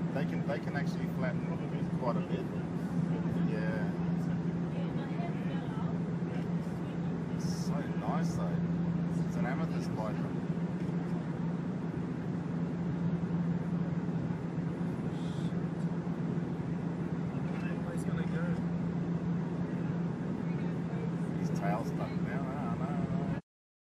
They can actually flatten quite a bit. Yeah. So nice though. It's an amethyst light.